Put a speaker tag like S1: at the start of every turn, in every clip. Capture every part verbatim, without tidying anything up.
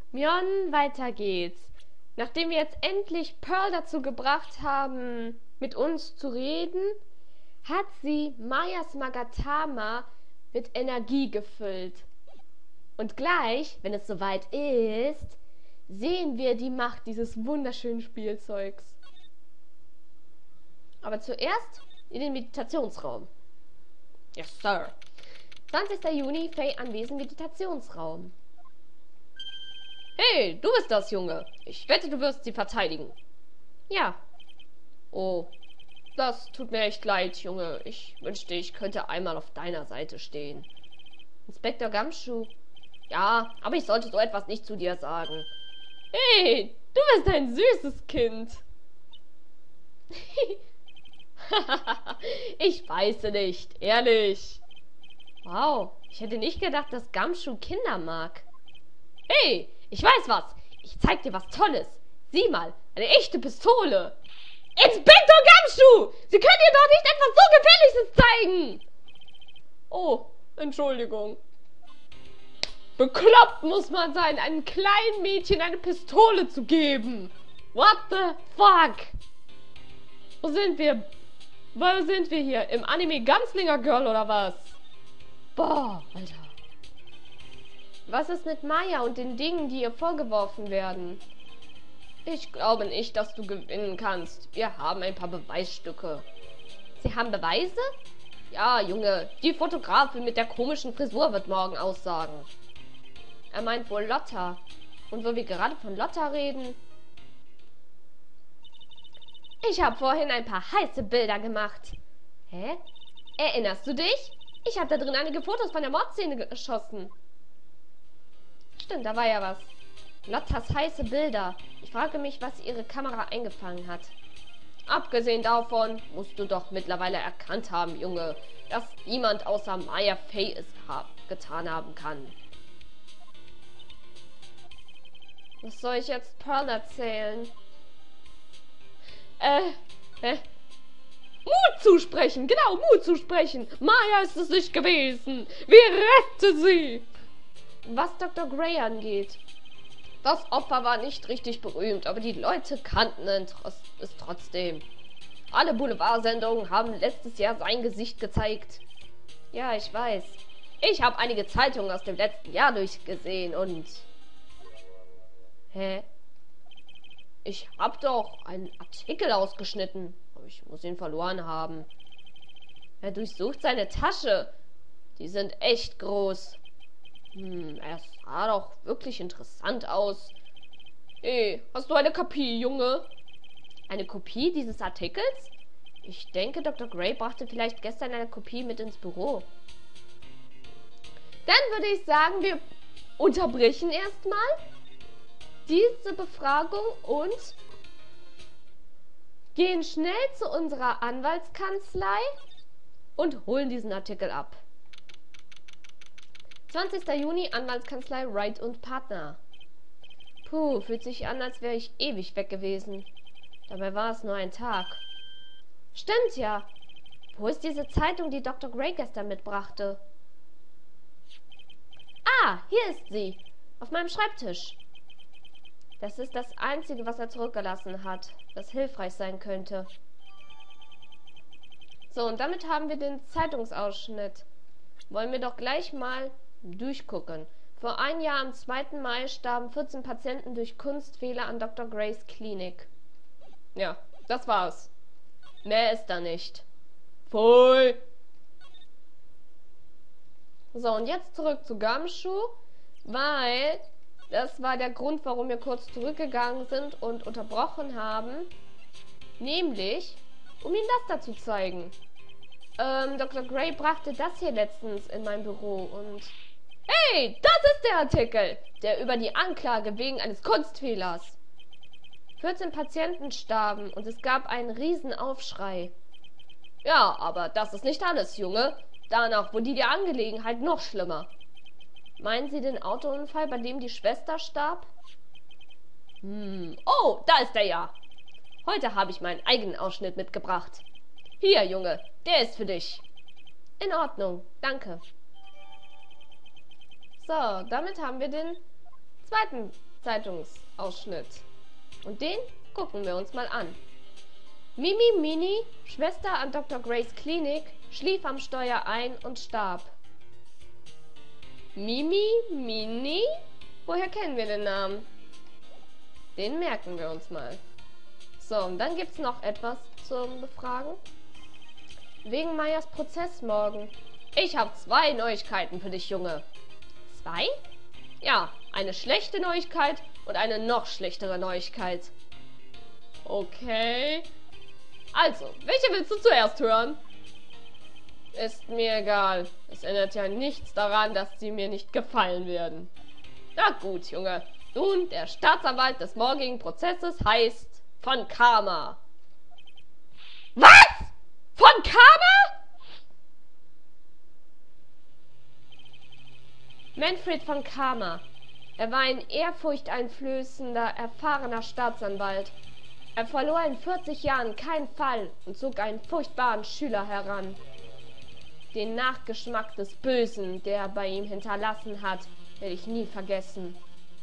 S1: Mion, weiter geht's. Nachdem wir jetzt endlich Pearl dazu gebracht haben, mit uns zu reden, hat sie Mayas Magatama mit Energie gefüllt. Und gleich, wenn es soweit ist, sehen wir die Macht dieses wunderschönen Spielzeugs. Aber zuerst in den Meditationsraum. Yes, Sir. zwanzigster Juni, Faye Anwesen, Meditationsraum. Hey, du bist das, Junge. Ich wette, du wirst sie verteidigen. Ja. Oh, das tut mir echt leid, Junge. Ich wünschte, ich könnte einmal auf deiner Seite stehen. Inspektor Gumshoe. Ja, aber ich sollte so etwas nicht zu dir sagen. Hey, du bist ein süßes Kind. Ich weiß nicht, ehrlich. Wow, ich hätte nicht gedacht, dass Gumshoe Kinder mag. Hey, ich weiß was. Ich zeig dir was Tolles. Sieh mal, eine echte Pistole. Inspektor Gumshoe! Sie können dir doch nicht etwas so Gefährliches zeigen! Oh, Entschuldigung. Bekloppt muss man sein, einem kleinen Mädchen eine Pistole zu geben. What the fuck? Wo sind wir? Wo sind wir hier? Im Anime Gunslinger Girl oder was? Boah, Alter. Was ist mit Maya und den Dingen, die ihr vorgeworfen werden? Ich glaube nicht, dass du gewinnen kannst. Wir haben ein paar Beweisstücke. Sie haben Beweise? Ja, Junge. Die Fotografin mit der komischen Frisur wird morgen aussagen. Er meint wohl Lotta. Und wo wir gerade von Lotta reden... Ich habe vorhin ein paar heiße Bilder gemacht. Hä? Erinnerst du dich? Ich habe da drin einige Fotos von der Mordszene geschossen. Stimmt, da war ja was. Lottas heiße Bilder. Ich frage mich, was ihre Kamera eingefangen hat. Abgesehen davon musst du doch mittlerweile erkannt haben, Junge, dass niemand außer Maya Faye es ha getan haben kann. Was soll ich jetzt Pearl erzählen? Äh, hä? Mut zusprechen, genau, Mut zusprechen. Maya ist es nicht gewesen. Wir retten sie. Was Doktor Gray angeht. Das Opfer war nicht richtig berühmt, aber die Leute kannten es trotzdem. Alle Boulevardsendungen haben letztes Jahr sein Gesicht gezeigt. Ja, ich weiß. Ich habe einige Zeitungen aus dem letzten Jahr durchgesehen und... Hä? Ich habe doch einen Artikel ausgeschnitten. Aber ich muss ihn verloren haben. Er durchsucht seine Tasche. Die sind echt groß. Hm, er sah doch wirklich interessant aus. Hey, hast du eine Kopie, Junge? Eine Kopie dieses Artikels? Ich denke, Doktor Gray brachte vielleicht gestern eine Kopie mit ins Büro. Dann würde ich sagen, wir unterbrechen erstmal diese Befragung und gehen schnell zu unserer Anwaltskanzlei und holen diesen Artikel ab. zwanzigster Juni, Anwaltskanzlei Wright und Partner. Puh, fühlt sich an, als wäre ich ewig weg gewesen. Dabei war es nur ein Tag. Stimmt ja. Wo ist diese Zeitung, die Doktor Gray gestern mitbrachte? Ah, hier ist sie. Auf meinem Schreibtisch. Das ist das Einzige, was er zurückgelassen hat, das hilfreich sein könnte. So, und damit haben wir den Zeitungsausschnitt. Wollen wir doch gleich mal durchgucken. Vor einem Jahr am zweiten Mai starben vierzehn Patienten durch Kunstfehler an Doktor Grays Klinik. Ja, das war's. Mehr ist da nicht. Voll. So, und jetzt zurück zu Gumshoe, weil das war der Grund, warum wir kurz zurückgegangen sind und unterbrochen haben. Nämlich, um ihm das da zu zeigen. Ähm, Doktor Gray brachte das hier letztens in mein Büro und... Hey, das ist der Artikel, der über die Anklage wegen eines Kunstfehlers. vierzehn Patienten starben und es gab einen riesen Aufschrei. Ja, aber das ist nicht alles, Junge. Danach wurde die Angelegenheit noch schlimmer. Meinen Sie den Autounfall, bei dem die Schwester starb? Hm. Oh, da ist er ja. Heute habe ich meinen eigenen Ausschnitt mitgebracht. Hier, Junge, der ist für dich. In Ordnung, danke. So, damit haben wir den zweiten Zeitungsausschnitt. Und den gucken wir uns mal an. Mimi Mini, Schwester an Doktor Grays Klinik, schlief am Steuer ein und starb. Mimi Mini? Woher kennen wir den Namen? Den merken wir uns mal. So, und dann gibt es noch etwas zum Befragen. Wegen Mayas Prozess morgen. Ich habe zwei Neuigkeiten für dich, Junge. Zwei? Ja, eine schlechte Neuigkeit und eine noch schlechtere Neuigkeit. Okay. Also, welche willst du zuerst hören? Ist mir egal. Es ändert ja nichts daran, dass sie mir nicht gefallen werden. Na gut, Junge. Nun, der Staatsanwalt des morgigen Prozesses heißt von Karma. Was? Von Karma? Manfred von Karma. Er war ein ehrfurchteinflößender, erfahrener Staatsanwalt. Er verlor in vierzig Jahren keinen Fall und zog einen furchtbaren Schüler heran. Den Nachgeschmack des Bösen, der er bei ihm hinterlassen hat, werde ich nie vergessen.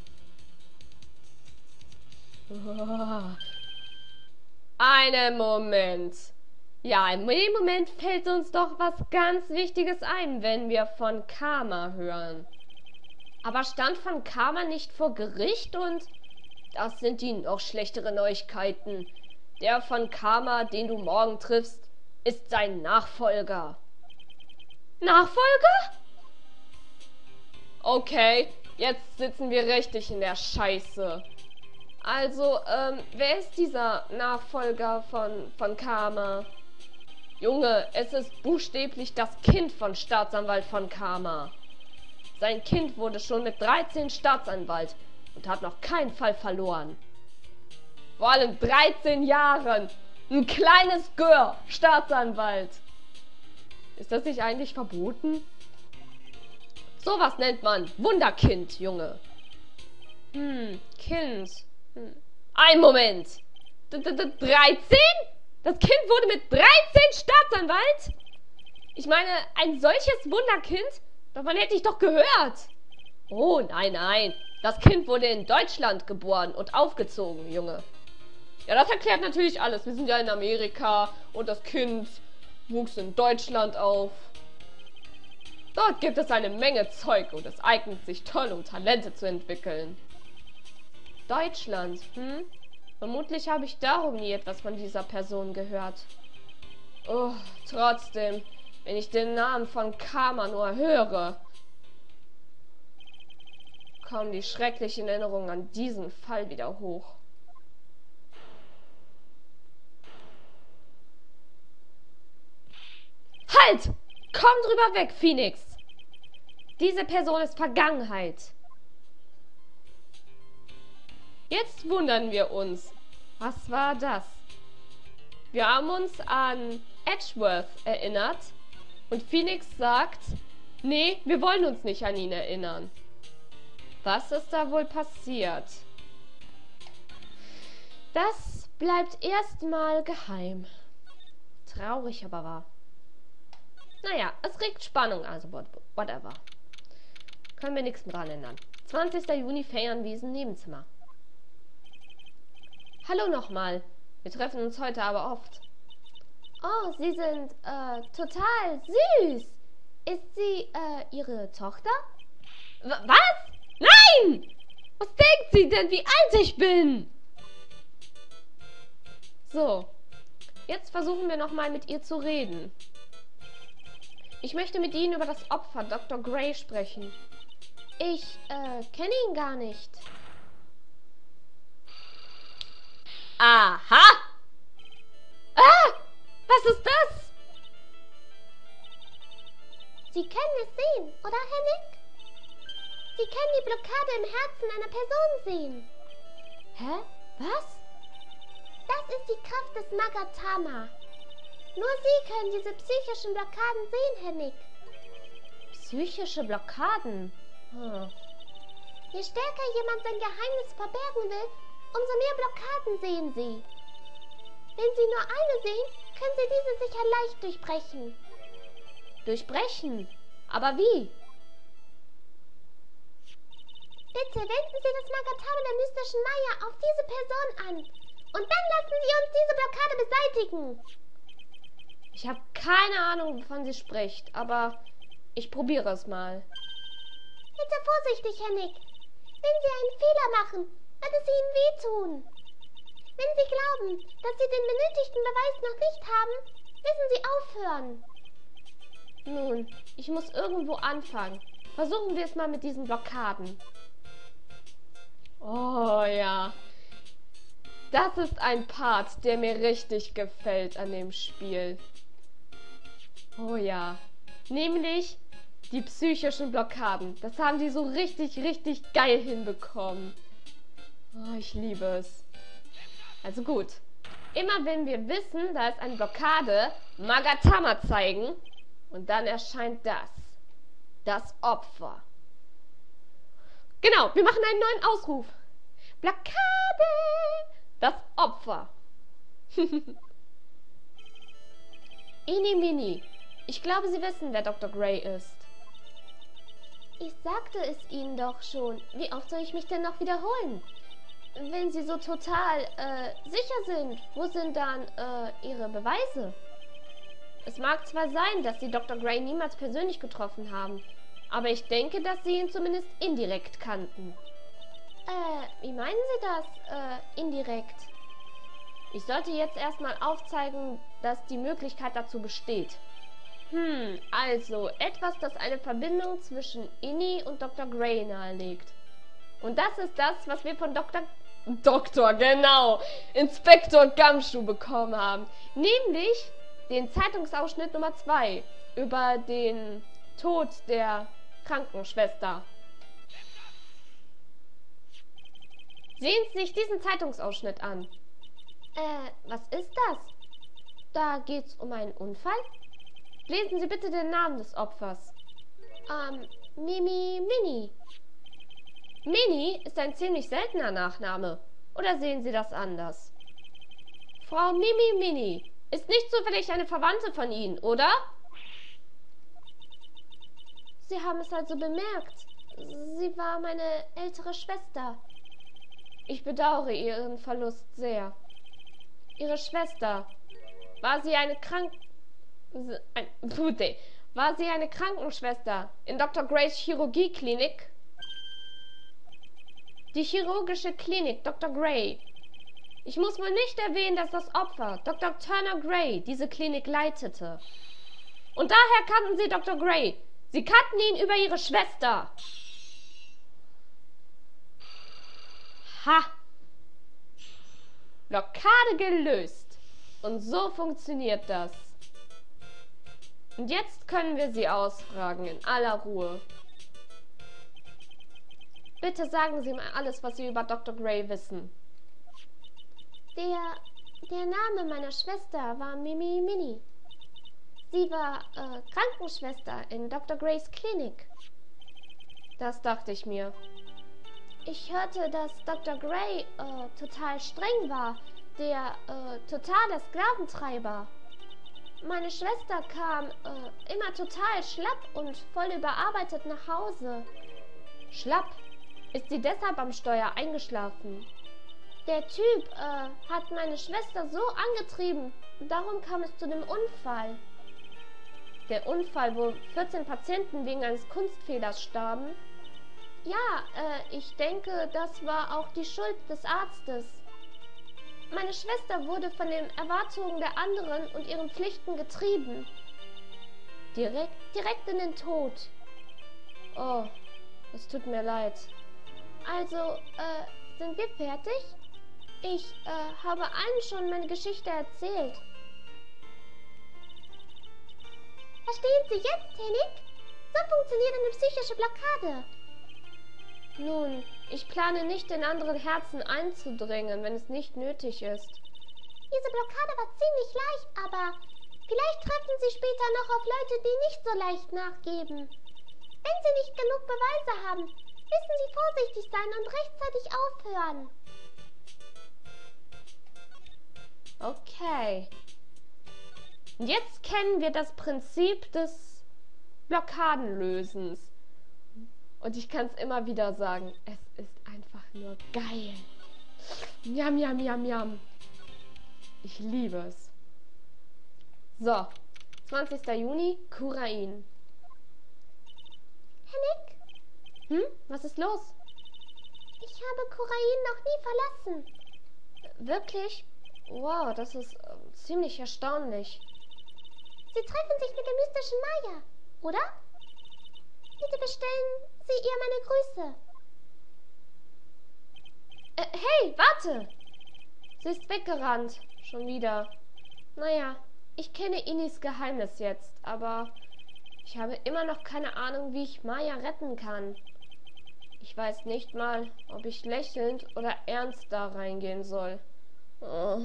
S1: Oh. Einen Moment. Ja, in dem Moment fällt uns doch was ganz Wichtiges ein, wenn wir von Karma hören. Aber stand von Karma nicht vor Gericht und... Das sind die noch schlechtere Neuigkeiten. Der von Karma, den du morgen triffst, ist sein Nachfolger. Nachfolger? Okay, jetzt sitzen wir richtig in der Scheiße. Also, ähm, wer ist dieser Nachfolger von, von Karma? Junge, es ist buchstäblich das Kind von Staatsanwalt von Karma. Sein Kind wurde schon mit dreizehn Staatsanwalt und hat noch keinen Fall verloren. Vor allem dreizehn Jahren. Ein kleines Gör, Staatsanwalt. Ist das nicht eigentlich verboten? Sowas nennt man Wunderkind, Junge. Hm, Kind. Hm. Ein Moment. dreizehn? Das Kind wurde mit dreizehn Staatsanwalt? Ich meine, ein solches Wunderkind? Davon hätte ich doch gehört. Oh, nein, nein. Das Kind wurde in Deutschland geboren und aufgezogen, Junge. Ja, das erklärt natürlich alles. Wir sind ja in Amerika und das Kind wuchs in Deutschland auf. Dort gibt es eine Menge Zeug und es eignet sich toll, um Talente zu entwickeln. Deutschland, hm? Vermutlich habe ich darum nie etwas von dieser Person gehört. Oh, trotzdem, wenn ich den Namen von Karma nur höre, kommen die schrecklichen Erinnerungen an diesen Fall wieder hoch. Halt! Komm drüber weg, Phoenix! Diese Person ist Vergangenheit. Jetzt wundern wir uns. Was war das? Wir haben uns an Edgeworth erinnert und Phoenix sagt, nee, wir wollen uns nicht an ihn erinnern. Was ist da wohl passiert? Das bleibt erstmal geheim. Traurig aber wahr. Naja, es regt Spannung, also whatever. Können wir nichts dran ändern. zwanzigster Juni, Ferienwiesen, Nebenzimmer. Hallo nochmal. Wir treffen uns heute aber oft. Oh, Sie sind äh, total süß. Ist sie äh, Ihre Tochter? W was? Nein! Was denkt sie denn, wie alt ich bin? So. Jetzt versuchen wir nochmal mit ihr zu reden. Ich möchte mit Ihnen über das Opfer Doktor Gray sprechen. Ich äh, kenne ihn gar nicht. Aha! Ah! Was ist das? Sie können es sehen, oder, Herr Nick? Sie können die Blockade im Herzen einer Person sehen. Hä? Was? Das ist die Kraft des Magatama. Nur Sie können diese psychischen Blockaden sehen, Herr Nick. Psychische Blockaden? Hm. Je stärker jemand sein Geheimnis verbergen will, umso mehr Blockaden sehen Sie. Wenn Sie nur eine sehen, können Sie diese sicher leicht durchbrechen. Durchbrechen? Aber wie?
S2: Bitte wenden Sie das Magatama der mystischen Maya auf diese Person an. Und dann lassen Sie uns diese Blockade beseitigen.
S1: Ich habe keine Ahnung, wovon sie spricht, aber ich probiere es mal.
S2: Bitte vorsichtig, Herr Nick. Wenn Sie einen Fehler machen, wird es Ihnen wehtun. Wenn Sie glauben, dass Sie den benötigten Beweis noch nicht haben, müssen Sie aufhören.
S1: Nun, ich muss irgendwo anfangen. Versuchen wir es mal mit diesen Blockaden. Oh ja. Das ist ein Part, der mir richtig gefällt an dem Spiel. Oh ja. Nämlich die psychischen Blockaden. Das haben die so richtig, richtig geil hinbekommen. Oh, ich liebe es. Also gut. Immer wenn wir wissen, da ist eine Blockade, Magatama zeigen. Und dann erscheint das. Das Opfer. Genau, wir machen einen neuen Ausruf. Blockade! Das Opfer. Ini Mini. Ich glaube, Sie wissen, wer Doktor Gray ist.
S2: Ich sagte es Ihnen doch schon. Wie oft soll ich mich denn noch wiederholen?
S1: Wenn Sie so total äh, sicher sind, wo sind dann äh, Ihre Beweise? Es mag zwar sein, dass Sie Doktor Gray niemals persönlich getroffen haben, aber ich denke, dass Sie ihn zumindest indirekt kannten.
S2: Äh, wie meinen Sie das, äh, indirekt?
S1: Ich sollte jetzt erstmal aufzeigen, dass die Möglichkeit dazu besteht. Hm, also etwas, das eine Verbindung zwischen Inni und Doktor Gray nahelegt. Und das ist das, was wir von Doktor Doktor, genau, Inspektor Gumshoe bekommen haben. Nämlich den Zeitungsausschnitt Nummer zwei über den Tod der Krankenschwester. Sehen Sie sich diesen Zeitungsausschnitt an.
S2: Äh, was ist das?
S1: Da geht's um einen Unfall. Lesen Sie bitte den Namen des Opfers.
S2: Ähm, Mimi Mini.
S1: Mini ist ein ziemlich seltener Nachname. Oder sehen Sie das anders? Frau Mimi Mini ist nicht zufällig eine Verwandte von Ihnen, oder?
S2: Sie haben es also bemerkt. Sie war meine ältere Schwester.
S1: Ich bedauere Ihren Verlust sehr. Ihre Schwester, war sie eine Krank... Ein, war sie eine Krankenschwester in Doktor Grays Chirurgieklinik? Die chirurgische Klinik Doktor Gray. Ich muss wohl nicht erwähnen, dass das Opfer, Doktor Turner Gray, diese Klinik leitete. Und daher kannten Sie Doktor Gray. Sie kannten ihn über Ihre Schwester. Ha! Blockade gelöst. Und so funktioniert das. Und jetzt können wir Sie ausfragen, in aller Ruhe. Bitte sagen Sie mir alles, was Sie über Doktor Gray wissen.
S2: Der, der Name meiner Schwester war Mimi Mini. Sie war äh, Krankenschwester in Doktor Grays Klinik.
S1: Das dachte ich mir.
S2: Ich hörte, dass Doktor Gray äh, total streng war, der äh, totale Sklaventreiber. Meine Schwester kam äh, immer total schlapp und voll überarbeitet nach Hause.
S1: Schlapp? Ist sie deshalb am Steuer eingeschlafen?
S2: Der Typ äh, hat meine Schwester so angetrieben. Darum kam es zu dem Unfall.
S1: Der Unfall, wo vierzehn Patienten wegen eines Kunstfehlers starben?
S2: Ja, äh, ich denke, das war auch die Schuld des Arztes. Meine Schwester wurde von den Erwartungen der anderen und ihren Pflichten getrieben.
S1: Direkt, direkt in den Tod. Oh, es tut mir leid.
S2: Also, äh, sind wir fertig? Ich, äh, habe allen schon meine Geschichte erzählt. Verstehen Sie jetzt, Hennig? So funktioniert eine psychische Blockade.
S1: Nun, ich plane nicht, in anderen Herzen einzudringen, wenn es nicht nötig ist.
S2: Diese Blockade war ziemlich leicht, aber vielleicht treffen Sie später noch auf Leute, die nicht so leicht nachgeben. Wenn Sie nicht genug Beweise haben, müssen Sie vorsichtig sein und rechtzeitig aufhören.
S1: Okay. Jetzt kennen wir das Prinzip des Blockadenlösens. Und ich kann es immer wieder sagen. Es ist einfach nur geil. Yam, yam, yam, yam. Ich liebe es. So. zwanzigster Juni, Kurain.
S2: Hennig?
S1: Hm? Was ist los?
S2: Ich habe Kurain noch nie verlassen.
S1: Wirklich? Wow, das ist äh, ziemlich erstaunlich.
S2: Sie treffen sich mit dem mystischen Maya, oder? Bitte bestellen Sie ihr meine Grüße.
S1: Äh, hey, warte! Sie ist weggerannt. Schon wieder. Naja, ich kenne Inis Geheimnis jetzt, aber ich habe immer noch keine Ahnung, wie ich Maya retten kann. Ich weiß nicht mal, ob ich lächelnd oder ernst da reingehen soll. Oh.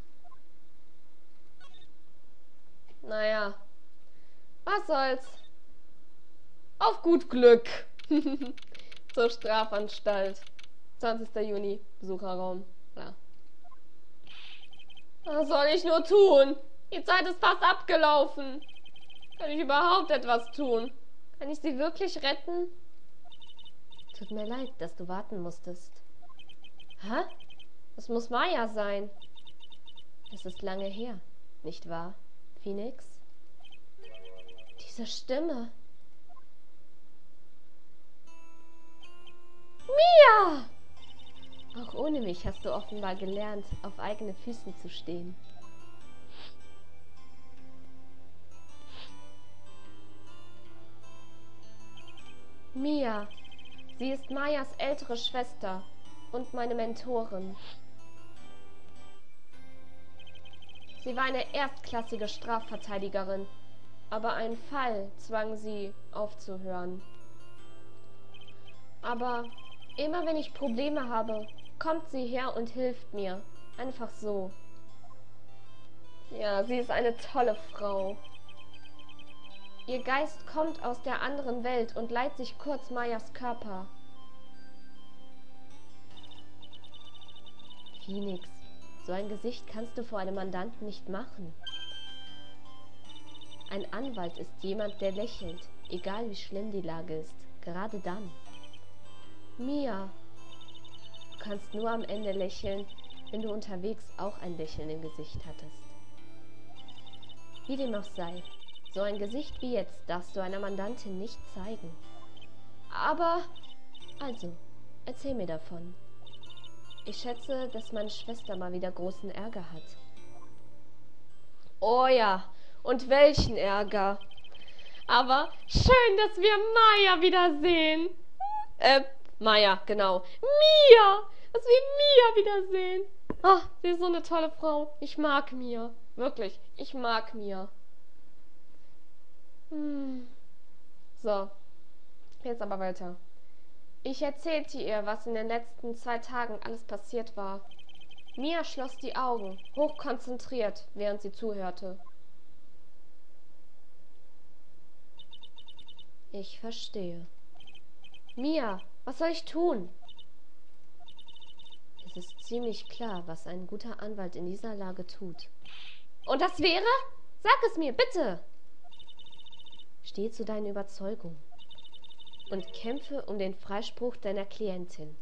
S1: Naja, was soll's. Auf gut Glück. Zur Strafanstalt. zwanzigster Juni, Besucherraum. Ja. Was soll ich nur tun? Die Zeit ist fast abgelaufen. Kann ich überhaupt etwas tun? Kann ich sie wirklich retten? Tut mir leid, dass du warten musstest. Hä? Das muss Maya sein. Es ist lange her, nicht wahr, Phoenix? Diese Stimme. Mia! Auch ohne mich hast du offenbar gelernt, auf eigene Füßen zu stehen. Mia. Sie ist Mayas ältere Schwester und meine Mentorin. Sie war eine erstklassige Strafverteidigerin, aber ein Fall zwang sie aufzuhören. Aber immer wenn ich Probleme habe, kommt sie her und hilft mir. Einfach so. Ja, sie ist eine tolle Frau. Ihr Geist kommt aus der anderen Welt und leiht sich kurz Mayas Körper. Phoenix, so ein Gesicht kannst du vor einem Mandanten nicht machen. Ein Anwalt ist jemand, der lächelt, egal wie schlimm die Lage ist, gerade dann. Mia, du kannst nur am Ende lächeln, wenn du unterwegs auch ein Lächeln im Gesicht hattest. Wie dem auch sei, so ein Gesicht wie jetzt darfst du einer Mandantin nicht zeigen. Aber, also, erzähl mir davon. Ich schätze, dass meine Schwester mal wieder großen Ärger hat. Oh ja, und welchen Ärger. Aber schön, dass wir Maya wiedersehen. Äh, Maya, genau. Mia, dass wir Mia wiedersehen. Ach, sie ist so eine tolle Frau. Ich mag Mia. Wirklich, ich mag Mia. Hm. So, jetzt aber weiter. Ich erzählte ihr, was in den letzten zwei Tagen alles passiert war. Mia schloss die Augen, hochkonzentriert, während sie zuhörte. Ich verstehe. Mia, was soll ich tun? Es ist ziemlich klar, was ein guter Anwalt in dieser Lage tut. Und das wäre? Sag es mir, bitte! Steh zu deinen Überzeugungen und kämpfe um den Freispruch deiner Klientin.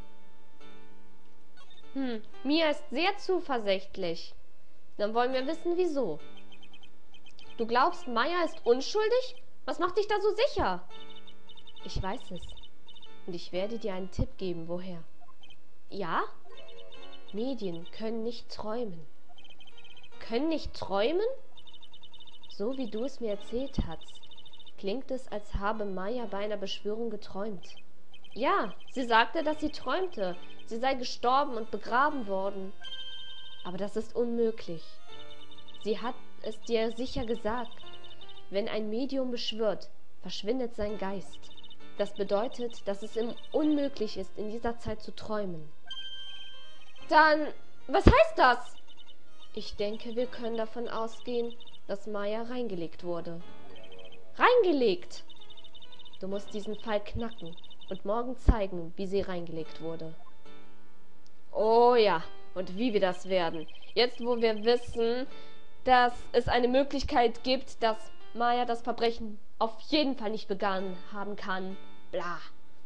S1: Hm, Mia ist sehr zuversichtlich. Dann wollen wir wissen, wieso. Du glaubst, Maya ist unschuldig? Was macht dich da so sicher? Ich weiß es. Und ich werde dir einen Tipp geben, woher. Ja? Medien können nicht träumen. Können nicht träumen? So wie du es mir erzählt hast, klingt es, als habe Maya bei einer Beschwörung geträumt. Ja, sie sagte, dass sie träumte. Sie sei gestorben und begraben worden. Aber das ist unmöglich. Sie hat es dir sicher gesagt. Wenn ein Medium beschwört, verschwindet sein Geist. Das bedeutet, dass es ihm unmöglich ist, in dieser Zeit zu träumen. Dann, was heißt das? Ich denke, wir können davon ausgehen, dass Maya reingelegt wurde. Reingelegt? Du musst diesen Fall knacken und morgen zeigen, wie sie reingelegt wurde. Oh ja, und wie wir das werden. Jetzt, wo wir wissen, dass es eine Möglichkeit gibt, dass Maya das Verbrechen auf jeden Fall nicht begangen haben kann. Bla.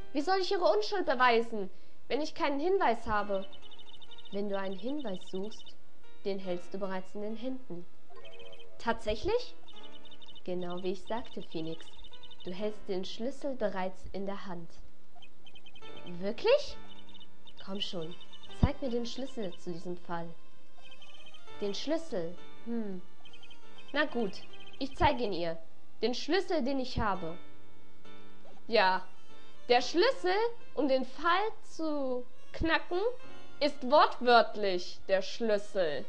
S1: Wie soll ich ihre Unschuld beweisen, wenn ich keinen Hinweis habe? Wenn du einen Hinweis suchst, den hältst du bereits in den Händen. Tatsächlich? Genau wie ich sagte, Phoenix. Du hältst den Schlüssel bereits in der Hand. Wirklich? Komm schon, zeig mir den Schlüssel zu diesem Fall. Den Schlüssel? Hm. Na gut, ich zeige ihn ihr. Den Schlüssel, den ich habe. Ja, der Schlüssel, um den Fall zu knacken, ist wortwörtlich der Schlüssel.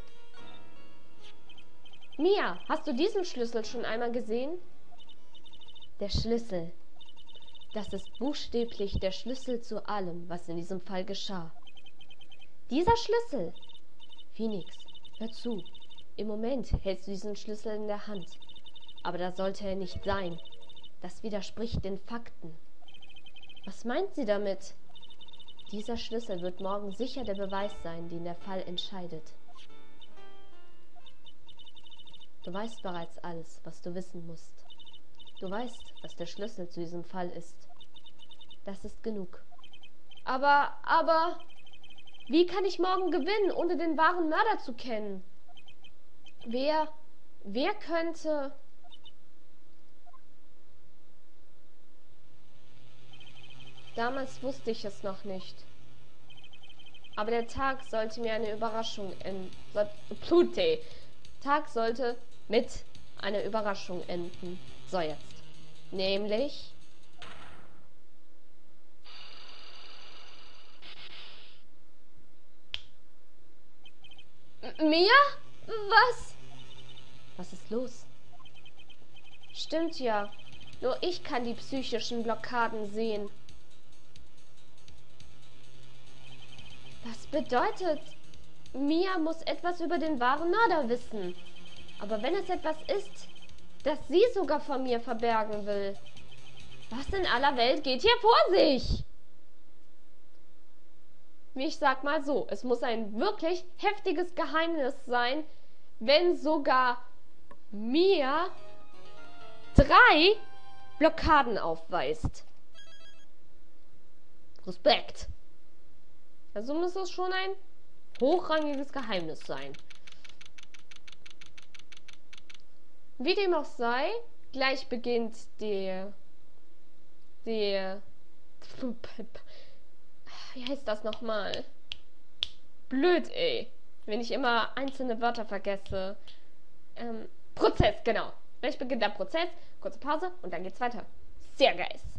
S1: Mia, hast du diesen Schlüssel schon einmal gesehen? Der Schlüssel. Das ist buchstäblich der Schlüssel zu allem, was in diesem Fall geschah. Dieser Schlüssel. Phoenix, hör zu. Im Moment hältst du diesen Schlüssel in der Hand. Aber da sollte er nicht sein. Das widerspricht den Fakten. Was meint sie damit? Dieser Schlüssel wird morgen sicher der Beweis sein, den der Fall entscheidet. Du weißt bereits alles, was du wissen musst. Du weißt, was der Schlüssel zu diesem Fall ist. Das ist genug. Aber, aber, wie kann ich morgen gewinnen, ohne den wahren Mörder zu kennen? Wer, wer könnte... Damals wusste ich es noch nicht. Aber der Tag sollte mir eine Überraschung enden. Plute. Tag sollte mit einer Überraschung enden. So, jetzt. Nämlich... M- Mia? Was? Was ist los? Stimmt ja. Nur ich kann die psychischen Blockaden sehen. Das bedeutet, Mia muss etwas über den wahren Mörder wissen. Aber wenn es etwas ist, das sie sogar von mir verbergen will, was in aller Welt geht hier vor sich? Ich sag mal so, es muss ein wirklich heftiges Geheimnis sein, wenn sogar Mia drei Blockaden aufweist. Respekt. Also muss es schon ein hochrangiges Geheimnis sein. Wie dem auch sei, gleich beginnt der... der... Wie heißt das nochmal? Blöd, ey. Wenn ich immer einzelne Wörter vergesse. Ähm, Prozess, genau. Gleich beginnt der Prozess. Kurze Pause und dann geht's weiter. Sehr geil.